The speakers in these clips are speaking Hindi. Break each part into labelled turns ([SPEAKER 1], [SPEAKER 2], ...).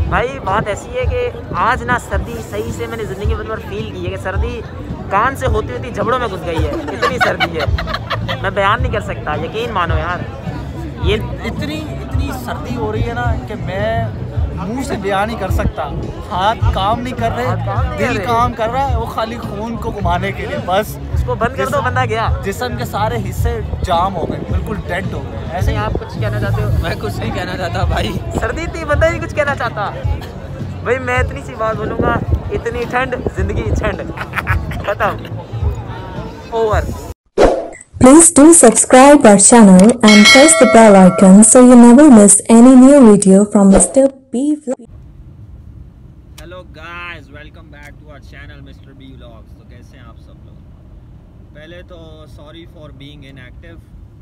[SPEAKER 1] भाई बात ऐसी है कि आज ना सर्दी सही से मैंने ज़िंदगी में फील की है कि सर्दी कान से होती होती जबड़ों में घुस गई है, इतनी सर्दी है, मैं बयान नहीं कर सकता, यकीन मानो यार। ये
[SPEAKER 2] इतनी सर्दी हो रही है ना कि मैं मुंह से बयान नहीं कर सकता। हाथ काम नहीं कर रहे, दिल काम कर रहा है, वो खाली खून को घुमाने के लिए बस।
[SPEAKER 1] उसको बंद कर दो, बंदा गया।
[SPEAKER 2] जिस्म के सारे हिस्से जाम हो गए, बिल्कुल डेड हो गए।
[SPEAKER 1] ऐसे ही आप कुछ कहना चाहते हो?
[SPEAKER 2] मैं कुछ नहीं कहना चाहता भाई,
[SPEAKER 1] सर्दी थी, बंदा ही कुछ कहना चाहता। भाई मैं इतनी सी बात बोलूँगा, इतनी ठंड जिंदगी ठंड, खत्म, over.
[SPEAKER 3] Please do subscribe our channel and press the bell icon so you never miss any new video from Mr. B Vlog.
[SPEAKER 4] Hello guys, welcome back to our channel mister B vlogs. तो कैसे हैं आप सब लोग? पहले तो सॉरी फॉर बीइंग इनएक्टिव,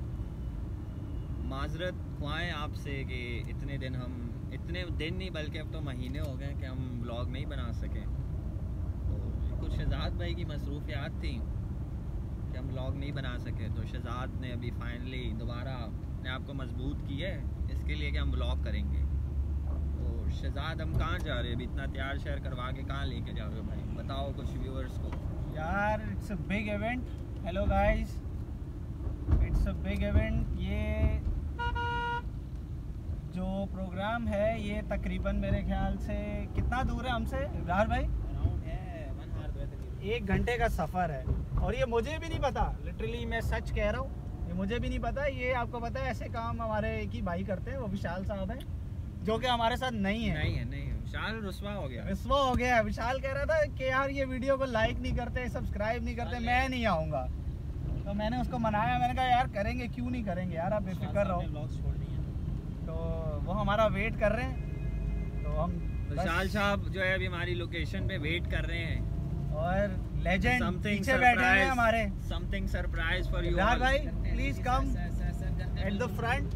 [SPEAKER 4] माजरत ख्वाएं आपसे कि इतने दिन नहीं बल्कि अब तो महीने हो गए कि हम व्लॉग नहीं बना सके। तो कुछ शहजाद भाई की मसरूफियात थी कि हम व्लॉग नहीं बना सके, तो शहजाद ने अभी फाइनली दोबारा अपने आप को मजबूत की है इसके लिए कि हम व्लॉग करेंगे। तो शहजाद, हम कहाँ जा रहे हैं अभी? इतना तैयार शहर करवा के कहाँ लेके जा रहे हो भाई? बताओ कुछ व्यूअर्स को।
[SPEAKER 2] यार it's a big event. Hello guys, it's a big event. ये जो प्रोग्राम है ये तकरीबन मेरे ख्याल से कितना दूर है हमसे इब्रार भाई?
[SPEAKER 4] अराउंड है 1 आवर
[SPEAKER 2] 1 घंटे का सफ़र है। और ये मुझे भी नहीं पता, लिटरली मैं सच कह रहा हूँ, ये मुझे भी नहीं पता। ये आपको पता है ऐसे काम हमारे एक ही भाई करते हैं, वो विशाल साहब हैं, जो कि हमारे साथ नहीं है।
[SPEAKER 4] विशाल रुस्वा हो
[SPEAKER 2] गया। विशाल कह रहा था कि यार ये वीडियो को लाइक नहीं करते, सब्सक्राइब नहीं करते, मैं नहीं आऊँगा। तो मैंने उसको मनाया, मैंने कहा यार करेंगे, क्यों नहीं करेंगे यार, आप बेफिक्र रहो। तो वो हमारा वेट कर रहे हैं, तो हम
[SPEAKER 4] विशाल साहब जो है अभी हमारी लोकेशन पे वेट कर रहे हैं।
[SPEAKER 2] और लेजेंड पीछे बैठे हैं हमारे।
[SPEAKER 4] समथिंग सरप्राइज फॉर यू
[SPEAKER 2] भाई, please come at the front.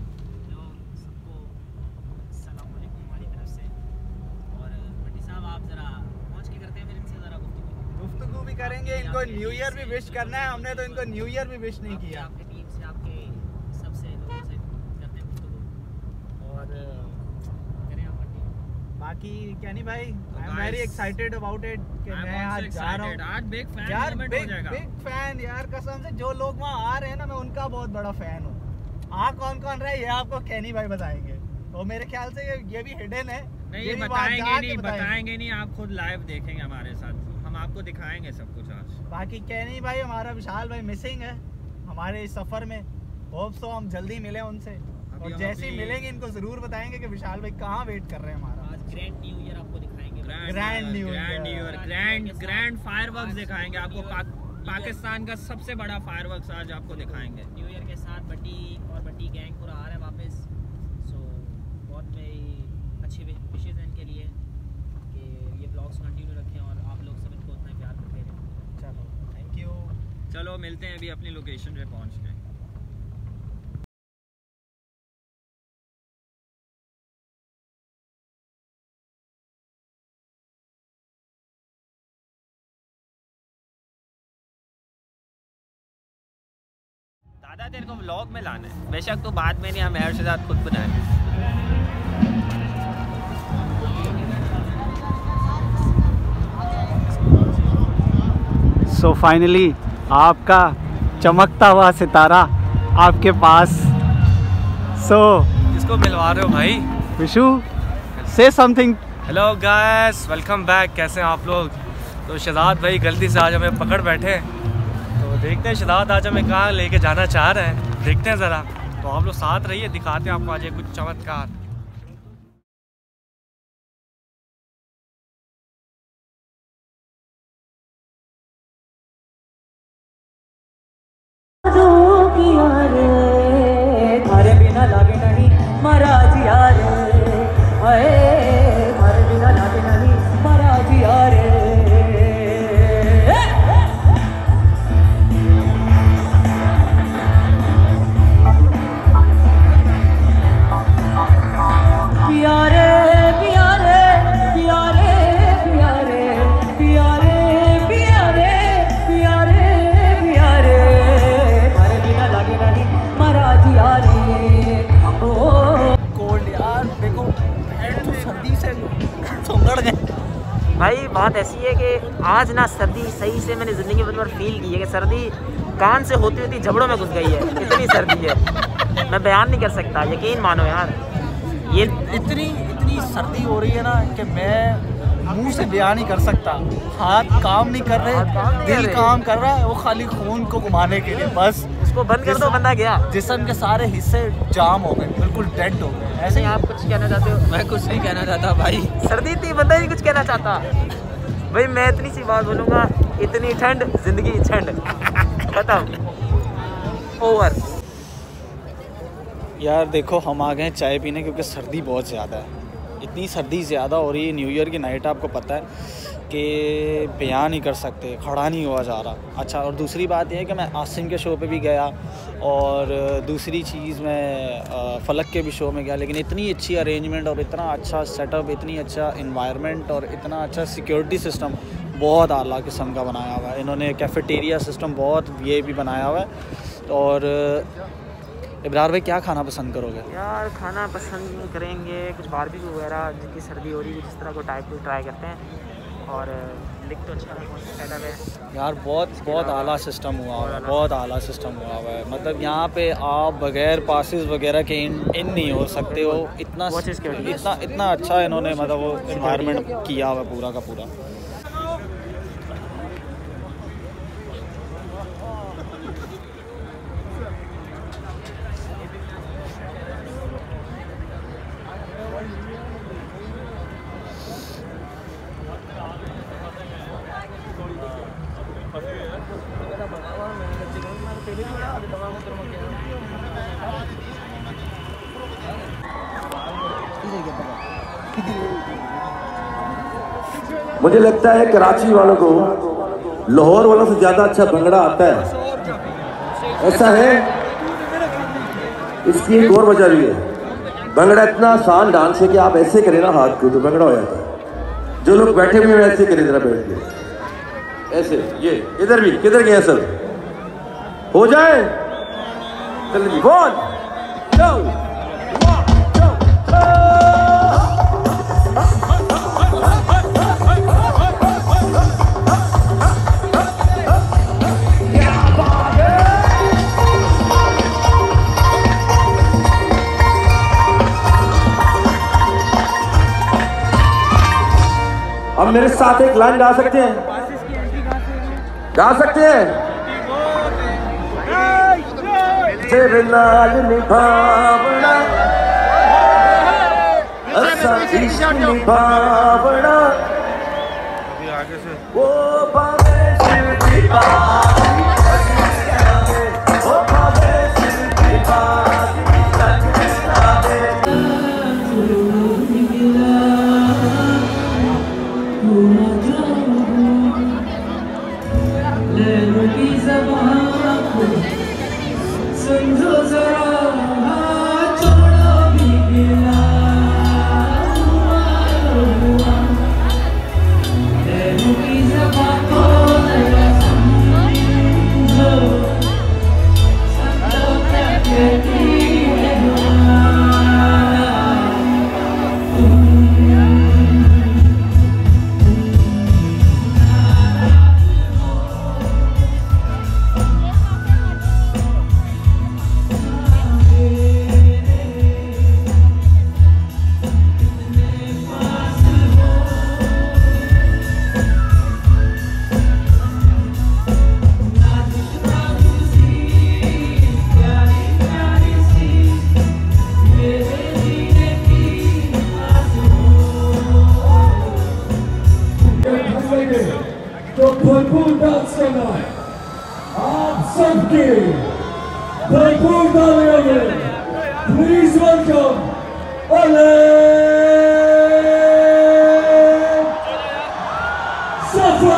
[SPEAKER 2] गुफ्तगू भी करेंगे, इनको न्यू ईयर भी विश करना है, हमने तो इनको न्यू ईयर भी विश नहीं किया।
[SPEAKER 4] आपकी टीम से, आपके सबसे लोगों से करते हैं गुफ्तगू और करें आप।
[SPEAKER 2] बाकी क्या नहीं भाई, I am very excited about it कि मैं आज जा रहा हूँ।
[SPEAKER 4] आज बिग फैन
[SPEAKER 2] यार,
[SPEAKER 4] मोमेंट हो जाएगा।
[SPEAKER 2] बिग फैन यार, कसम से जो लोग वहाँ आ रहे हैं ना, मैं उनका बहुत बड़ा फैन हूँ। कौन कौन रहा है ये आपको कैनी भाई बताएंगे। तो मेरे ख्याल से ये भी हिडन है।
[SPEAKER 4] नहीं, ये बताएंगे नहीं, आप खुद लाइव देखेंगे हमारे साथ, हम आपको दिखाएंगे सब कुछ आज।
[SPEAKER 2] बाकी कैनी भाई, हमारा विशाल भाई मिसिंग है हमारे इस सफर में। होप सो हम जल्दी मिले उनसे, और जैसे ही मिलेंगे इनको जरूर बताएंगे कि विशाल भाई कहाँ वेट कर रहे हैं हमारा।
[SPEAKER 4] आज ग्रैंड न्यू ईयर आपको दिखाएंगे, ग्रैंड फायरवर्क्स दिखाएंगे आपको। पाकिस्तान का सबसे बड़ा फायरवर्क्स आज आपको दिखाएंगे। न्यू ईयर के साथ बट्टी गैंग पूरा आ रहा है वापस। सो बहुत मेरी अच्छी विशेज़ हैं इनके लिए कि ये ब्लॉग्स कंटिन्यू रखें और आप लोग सब इनको उतना प्यार करते रहें।
[SPEAKER 2] चलो, थैंक यू।
[SPEAKER 4] चलो मिलते हैं अभी अपनी लोकेशन पे पहुँच के। दादा, तेरे को व्लॉग में लाना है, बेशक तो बाद में नहीं, हम ऐड से साथ खुद बनाए।
[SPEAKER 2] सो फाइनली आपका चमकता हुआ सितारा आपके पास।
[SPEAKER 4] किसको मिलवा रहे हो भाई?
[SPEAKER 2] विशु, से something.
[SPEAKER 5] Hello guys, welcome back. कैसे हैं आप लोग? तो शहजाद भाई गलती से आज हमें पकड़ बैठे, तो देखते हैं शहजाद आज हमें कहाँ लेके जाना चाह रहे हैं, देखते हैं ज़रा। तो आप लोग साथ रहिए, दिखाते हैं आपको आज कुछ चमत्कार।
[SPEAKER 6] थारे बिना लागे नहीं महाराज यार, थारे बिना लागे नहीं महाराज यार। प्यारे प्यारे प्यारे प्यारे प्यारे प्यारे प्यारे प्यारे, थारे बिना लागे नहीं
[SPEAKER 1] भाई बात ऐसी है कि आज ना सर्दी सही से मैंने ज़िंदगी में बार फील की है कि सर्दी कान से होती होती जबड़ों में घुस गई है। इतनी सर्दी है, मैं बयान नहीं कर सकता, यकीन मानो यार। ये
[SPEAKER 2] इतनी सर्दी हो रही है ना कि मैं मुंह से बयान नहीं कर सकता। हाथ काम नहीं कर रहे, दिल काम कर रहा है, वो खाली खून को घुमाने के लिए बस।
[SPEAKER 1] उसको बंद कर दो, बंदा गया।
[SPEAKER 2] जिस्म के सारे हिस्से जाम हो गए, बिल्कुल डेड हो गए।
[SPEAKER 1] ऐसे ही आप कुछ कहना चाहते हो?
[SPEAKER 4] मैं कुछ नहीं कहना चाहता भाई,
[SPEAKER 1] सर्दी थी, बंदा ही कुछ कहना चाहता। भाई मैं इतनी सी बात बोलूँगा, इतनी ठंड जिंदगी ठंड, खत्म, ओवर।
[SPEAKER 2] यार देखो हम आ गए चाय पीने क्योंकि सर्दी बहुत ज़्यादा है। इतनी सर्दी ज़्यादा हो रही है, न्यू ईयर की नाइट आपको पता है कि बयान नहीं कर सकते, खड़ा नहीं हुआ जा रहा। अच्छा, और दूसरी बात यह है कि मैं आसिम के शो पे भी गया और दूसरी चीज़ मैं फलक के भी शो में गया, लेकिन इतनी अच्छी अरेंजमेंट और इतना अच्छा सेटअप, इतनी अच्छा इन्वायरमेंट और इतना अच्छा सिक्योरिटी सिस्टम बहुत आला किस्म का बनाया हुआ है इन्होंने। कैफेटेरिया सिस्टम बहुत वीआईपी बनाया हुआ है। और इब्रार भाई क्या खाना पसंद करोगे?
[SPEAKER 1] यार खाना पसंद करेंगे कुछ बारबेक्यू वगैरह, जितनी सर्दी हो रही है जिस तरह को टाइप को ट्राई करते हैं। और लिख तो अच्छा सेटअप है
[SPEAKER 2] यार, बहुत आला सिस्टम हुआ हुआ है, बहुत आला सिस्टम हुआ हुआ है। मतलब यहाँ पे आप बगैर पासेस वगैरह के इन नहीं हो सकते हो। इतना अच्छा इन्होंने मतलब वो इन्वायरमेंट किया हुआ पूरा का पूरा।
[SPEAKER 7] मुझे लगता है कराची वालों को लाहौर वालों से ज्यादा अच्छा भंगड़ा आता है। ऐसा है, इसकी एक और वजह भी है। भंगड़ा इतना आसान डांस है कि आप ऐसे करें ना हाथ को तो भंगड़ा हो जाता है। जो लोग बैठे हुए हैं ऐसे करें, जरा बैठ के ऐसे, ये इधर भी, किधर गए सब, हो जाए। चलिए 1 2 अब मेरे साथ एक लाइन गा सकते हैं? गा सकते हैं? तेरे नाल निभावना, असा इश्क निभावना, वो भावे शिव की बात, वो भावे शिव की बात,
[SPEAKER 8] तो भरपूर डांस करना है आप सबके, भरपूर तालियों में प्लीज वेलकम ओले सफा।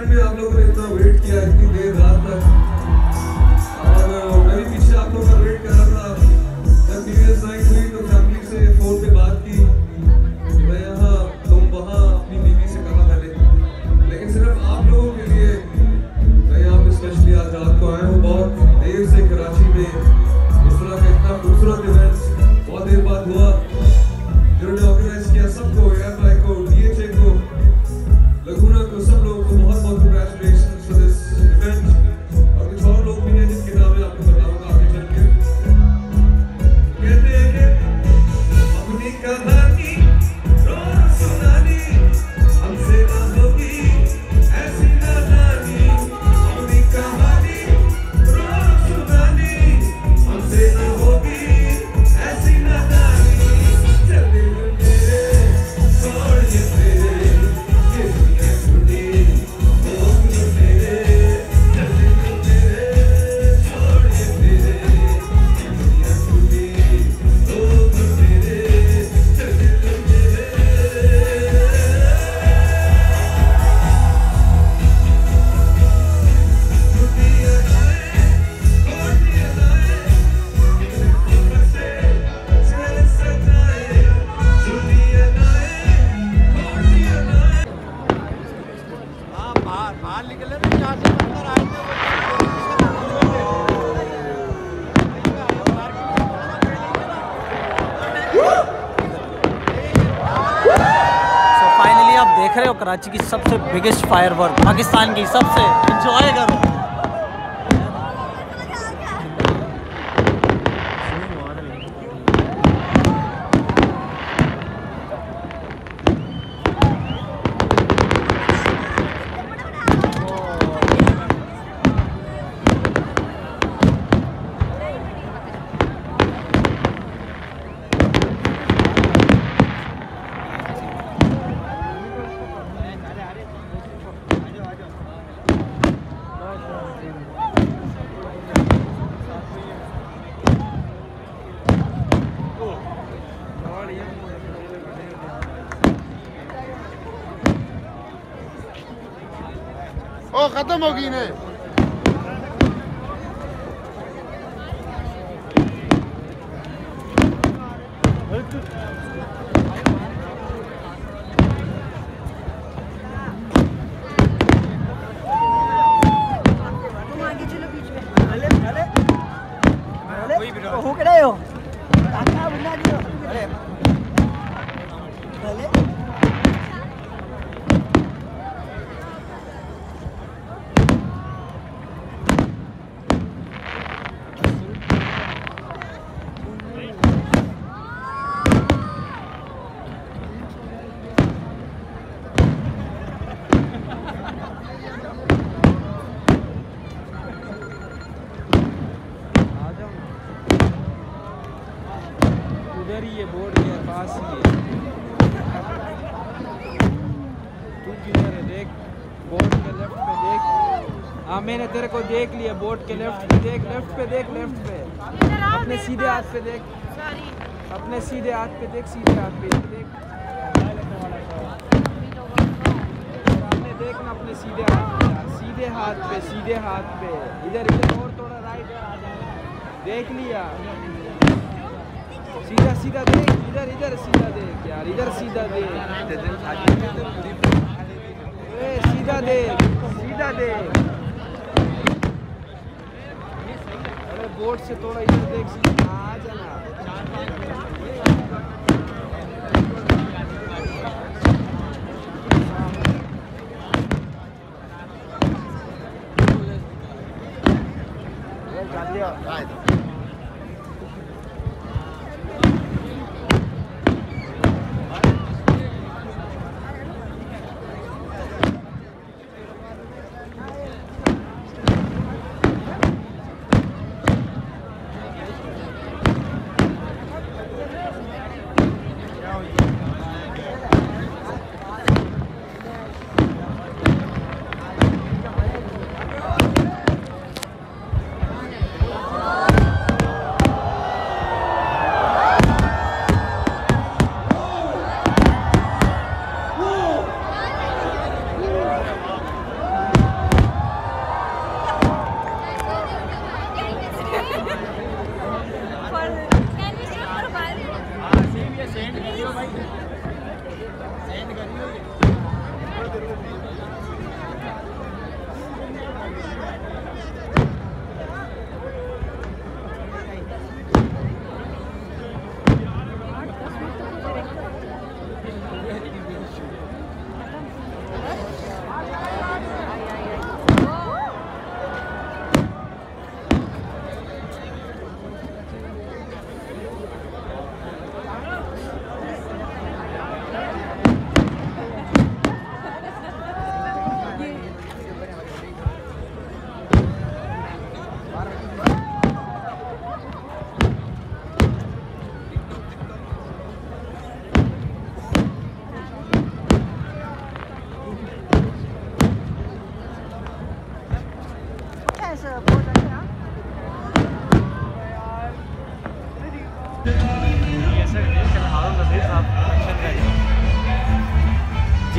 [SPEAKER 9] एंड में आप लोगों ने इतना वेट किया इतनी देर रात तक, और मैं भी पीछे आप लोगों का वेट कर रहा था। जब न्यू ईयर्स नाइट हुई तो फैमिली से फोन पे बात की, मैं यहाँ तुम वहाँ, अपनी बीवी से कहा मैंने, लेकिन सिर्फ आप लोगों के लिए मैं यहाँ पे स्पेशली आज रात को आया हूँ। बहुत देर से कराची में इस तरह का इतना खूबसूरत इवेंट बहुत देर बाद हुआ। जिन्होंने ऑर्गेनाइज किया सबको, एयरफ्लाई को, DHA को, लगूना को, सब लोगों को बहुत बहुत कांग्रेचुलेशंस फॉर दिस इवेंट। और कुछ और लोग भी हैं जिनके नाम मैं आपको बताऊंगा आगे चल के। कहते हैं कि अपनी कहानी रोज सुनानी, हमसे ना होगी ऐसी नादानी। अपनी कहानी रोज सुनानी, हमसे ना होगी ऐसी नादानी। चल दिल मेरे छोड़ ये तेरे, ये दुनिया छूटी लोग तेरे। चल दिल मेरे छोड़ ये तेरे, ये दुनिया छूटी लोग तेरे। चल दिल मेरे दुनिया जाए कोटियां लाए, से चल सजाए दुनिया लाए कोटियां लाए। बाहर निकले तो यहाँ से अंदर आए थे।
[SPEAKER 2] सो फाइनली आप देख रहे हो कराची की सबसे बिगेस्ट फायरवर्क, पाकिस्तान की सबसे। एंजॉय करो।
[SPEAKER 10] ओ खत्म होगी ने।
[SPEAKER 2] हो के रहे हो
[SPEAKER 11] उधर ही ये बोर्ड के पास ही है। तू किधर है? देख बोर्ड के लेफ्ट पे देख। हाँ मैंने तेरे को देख लिया। बोर्ड के लेफ्ट पे देख, लेफ्ट पे देख, लेफ्ट पे। अपने सीधे हाथ पे देख, अपने सीधे हाथ पे देख, सीधे हाथ पे देख। सामने देख ना, अपने सीधे हाथ पे, सीधे हाथ पे, सीधे हाथ पे। इधर इधर और थोड़ा राइट देख लिया। सीधा सीधा देख, इधर इधर सीधा देख यार, इधर सीधा देख, सीधा देख, सीधा देख। अरे बोर्ड से थोड़ा इधर देख, सीधा आ जाना।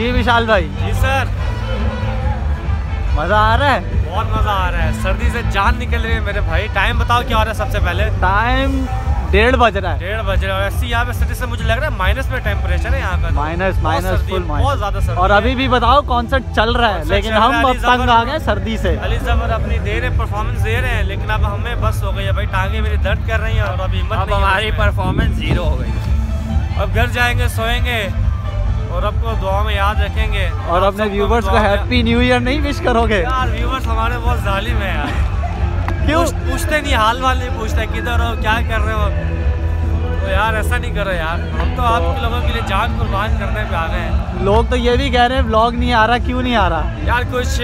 [SPEAKER 2] जी विशाल भाई।
[SPEAKER 5] जी सर।
[SPEAKER 2] मजा आ रहा है?
[SPEAKER 5] बहुत मजा आ रहा है, सर्दी से जान निकल रही है मेरे भाई। टाइम बताओ क्या हो रहा है सबसे पहले?
[SPEAKER 2] टाइम 1:30 बज रहा है।
[SPEAKER 5] 1:30 बज रहा है। ऐसी यहाँ पे सर्दी से मुझे लग रहा है माइनस में टेम्परेचर है यहाँ का।
[SPEAKER 2] माइनस फुल
[SPEAKER 5] बहुत
[SPEAKER 2] माइनस।
[SPEAKER 5] ज्यादा सर्दी।
[SPEAKER 2] और अभी भी बताओ कॉन्सर्ट चल रहा है, लेकिन हम अब तंग आ गए सर्दी से।
[SPEAKER 5] अली ज़फर अपनी दे रहे परफॉर्मेंस दे रहे हैं, लेकिन अब हमें बस हो गई है भाई, टांगे मेरी दर्द कर रही हैं और अभी हिम्मत नहीं।
[SPEAKER 4] हमारी परफॉर्मेंस 0 हो गई।
[SPEAKER 5] अब घर जाएंगे, सोएंगे और आपको दुआ में याद रखेंगे।
[SPEAKER 2] और अपने व्यूवर्स को हैप्पी न्यू ईयर नहीं विश करोगे?
[SPEAKER 5] यार व्यूवर्स हमारे बहुत जालिम है यार।
[SPEAKER 2] क्यों?
[SPEAKER 5] पूछते नहीं, हाल वाल नहीं पूछते, किधर हो, क्या कर रहे हो। तो यार ऐसा नहीं करो यार, हम तो आप लोगों के लिए जान कुर्बान करने पे आ गए हैं।
[SPEAKER 2] लोग तो ये भी कह रहे हैं व्लॉग नहीं आ रहा, क्यों नहीं आ रहा?
[SPEAKER 5] यार कुछ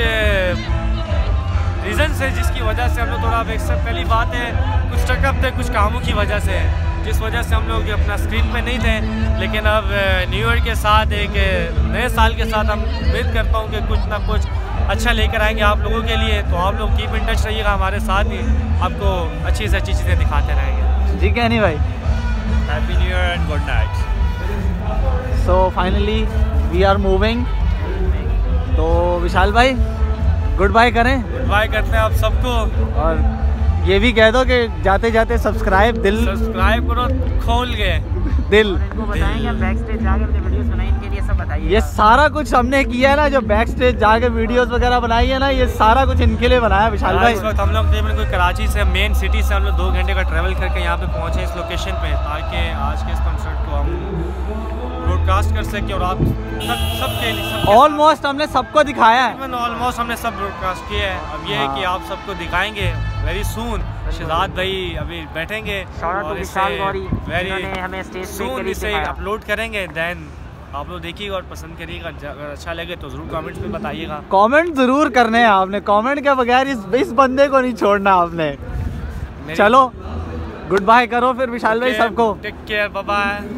[SPEAKER 5] रीजन है जिसकी वजह से हम लोग थोड़ा पहली बात है कुछ स्टकअप थे कुछ कामों की वजह से, जिस वजह से हम लोग अपना स्क्रीन पे नहीं थे। लेकिन अब न्यू ईयर के साथ, एक नए साल के साथ हम उम्मीद करता हूँ कि कुछ ना कुछ अच्छा लेकर आएंगे आप लोगों के लिए। तो आप लोग कीप इन टच रहिएगा हमारे साथ ही, आपको अच्छी से अच्छी चीज़ें दिखाते रहेंगे।
[SPEAKER 2] जी क्या नहीं भाई?
[SPEAKER 4] Happy new year and good night.
[SPEAKER 2] So finally we are moving. तो विशाल भाई गुड बाय करें।
[SPEAKER 5] गुड बाय करते हैं आप सबको,
[SPEAKER 2] और ये भी कह दो कि जाते जाते सब्सक्राइब
[SPEAKER 5] सब्सक्राइब करो खोल के
[SPEAKER 2] दिल।
[SPEAKER 1] बताएंगे बैक स्टेज जाके अपने वीडियोस बनाए, इनके लिए सब बताइए।
[SPEAKER 2] ये सारा कुछ हमने किया है ना, जो बैक स्टेज जाके वीडियोस वगैरह बनाई है ना, ये सारा कुछ इनके लिए बनाया विशाल भाई।
[SPEAKER 5] इस वक्त हम लोग तकरीबन कोई कराची से, मेन सिटी से हम लोग 2 घंटे का ट्रैवल करके यहाँ पे पहुँचे इस लोकेशन पे, ताकि आज के इस कंसर्ट को हम ब्रॉडकास्ट कर सके और आप सबके लिए
[SPEAKER 2] ऑलमोस्ट हमने सबको दिखाया है।
[SPEAKER 5] ऑलमोस्ट हमने सब ब्रॉडकास्ट किया है। अब ये है कि आप सबको दिखाएंगे वेरी सून। शहजाद भाई अभी बैठेंगे और इसे वेरी सून इसे अपलोड करेंगे। देन आप लोग देखिएगा और पसंद करिएगा। अगर अच्छा लगे तो ज़रूर कमेंट्स में बताइएगा।
[SPEAKER 2] कमेंट ज़रूर करने हैं आपने, कमेंट के बगैर इस बंदे को नहीं छोड़ना आपने। चलो गुड बाय करो फिर विशाल भाई सबको।
[SPEAKER 5] Take care, bye bye.